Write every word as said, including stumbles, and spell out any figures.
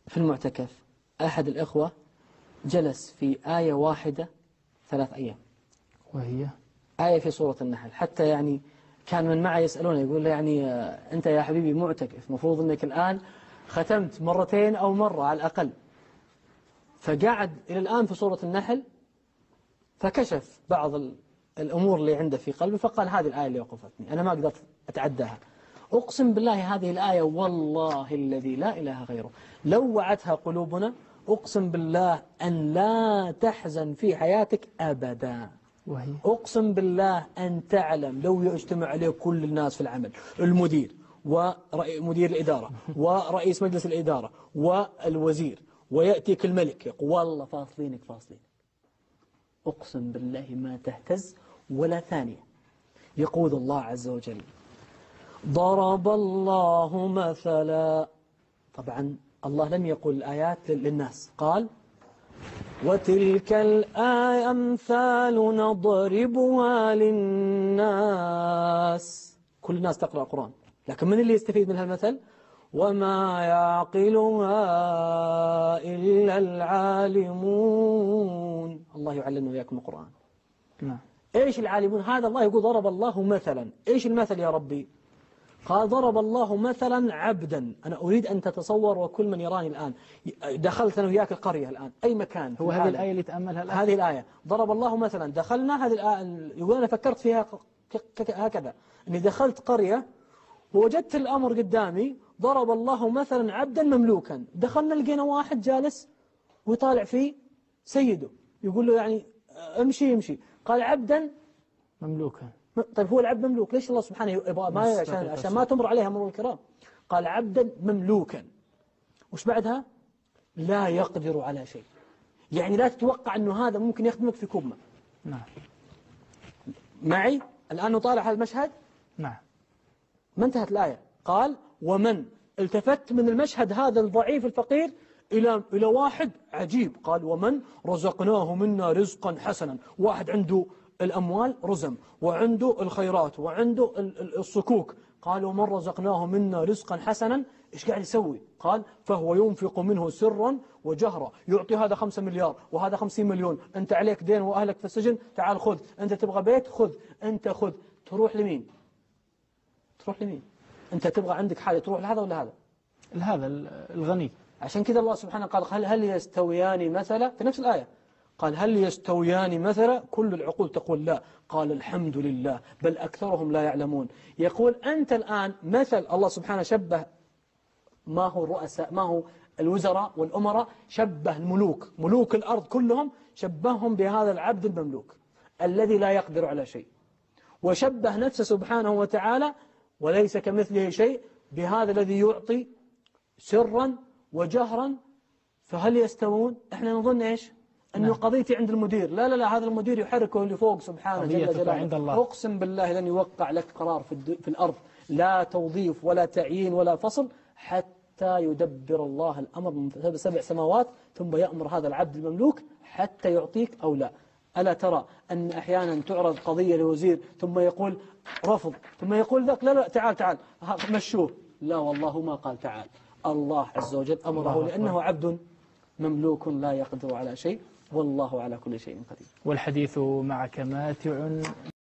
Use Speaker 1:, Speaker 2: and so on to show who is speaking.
Speaker 1: في المعتكف أحد الإخوة جلس في آية واحدة ثلاث أيام،
Speaker 2: وهي
Speaker 1: آية في سورة النحل. حتى يعني كان من معي يسألونه يقول له يعني أنت يا حبيبي معتكف، مفروض أنك الآن ختمت مرتين أو مرة على الأقل. فقعد إلى الآن في سورة النحل، فكشف بعض الأمور اللي عنده في قلبه، فقال هذه الآية اللي وقفتني أنا ما قدرت أتعداها. أقسم بالله هذه الآية والله الذي لا إله غيره لو وعتها قلوبنا أقسم بالله أن لا تحزن في حياتك أبدا.
Speaker 2: وهي
Speaker 1: أقسم بالله أن تعلم لو يجتمع عليه كل الناس في العمل، المدير ومدير الإدارة ورئيس مجلس الإدارة والوزير، ويأتيك الملك يقول والله فاصلينك فاصلين، أقسم بالله ما تهتز ولا ثانية. يقول الله عز وجل ضرب الله مثلا، طبعا الله لم يقل الآيات للناس، قال وتلك الأمثال نضربها للناس، كل الناس تقرأ القرآن، لكن من اللي يستفيد من هالمثل؟ وما يعقلها إلا العالمون. الله يعلمنا وياكم القرآن.
Speaker 2: نعم.
Speaker 1: إيش العالمون؟ هذا الله يقول ضرب الله مثلا. إيش المثل يا ربي؟ قال ضرب الله مثلا عبدا. أنا أريد أن تتصور وكل من يراني الآن، دخلت أنا وياك القرية الآن أي مكان،
Speaker 2: هو هذه الآية اللي تأملها الآن؟
Speaker 1: هذه الآية ضرب الله مثلا، دخلنا هذه الآية، يقول أنا فكرت فيها هكذا، أني دخلت قرية ووجدت الأمر قدامي، ضرب الله مثلا عبدا مملوكا. دخلنا لقينا واحد جالس ويطالع فيه سيده، يقول له يعني امشي امشي. قال عبدا
Speaker 2: مملوكا.
Speaker 1: طيب هو العبد مملوك، ليش الله سبحانه يبغى ما عشان عشان ما تمر عليها مرور الكرام؟ قال عبدا مملوكا. وش بعدها؟ لا يقدر على شيء. يعني لا تتوقع انه هذا ممكن يخدمك في كوب ماء.
Speaker 2: نعم.
Speaker 1: معي الآن نطالع هذا المشهد.
Speaker 2: نعم.
Speaker 1: ما انتهت الآية. قال ومن التفت من المشهد هذا الضعيف الفقير إلى إلى واحد عجيب، قال ومن رزقناه منا رزقا حسنا. واحد عنده الأموال رزم، وعنده الخيرات، وعنده الصكوك. قال ومن رزقناه منا رزقا حسنا، إيش قاعد يسوي؟ قال فهو ينفق منه سرا وجهرا، يعطي هذا خمسة مليار وهذا خمسين مليون، أنت عليك دين وأهلك في السجن، تعال خذ، أنت تبغى بيت خذ، أنت خذ. تروح لمين؟ تروح لمين؟ أنت تبغى عندك حاجة تروح لهذا ولا هذا؟
Speaker 2: لهذا الغني.
Speaker 1: عشان كذا الله سبحانه قال هل هل يستويان مثلا في نفس الآية، قال هل يستويان مثلا؟ كل العقول تقول لا. قال الحمد لله بل أكثرهم لا يعلمون. يقول أنت الآن مثل الله سبحانه شبه ما هو الرؤساء، ما هو الوزراء والأمراء، شبه الملوك، ملوك الأرض كلهم شبههم بهذا العبد المملوك الذي لا يقدر على شيء، وشبه نفسه سبحانه وتعالى وليس كمثله شيء بهذا الذي يعطي سرا وجهرا. فهل يستوون؟ احنا نظن ايش؟ انه قضيتي عند المدير، لا لا لا، هذا المدير يحركه اللي فوق سبحانه جل جلاله.
Speaker 2: عند الله.
Speaker 1: اقسم بالله لن يوقع لك قرار في, في الارض، لا توظيف ولا تعيين ولا فصل، حتى يدبر الله الامر من سبع سماوات ثم يأمر هذا العبد المملوك حتى يعطيك او لا. ألا ترى أن أحيانا تعرض قضية لوزير ثم يقول رفض، ثم يقول ذاك لا لا تعال تعال مشوه، لا والله ما قال تعال، الله عز وجل أمره لأنه عبد مملوك لا يقدر على شيء، والله على كل شيء قدير.
Speaker 2: والحديث معك ماتع.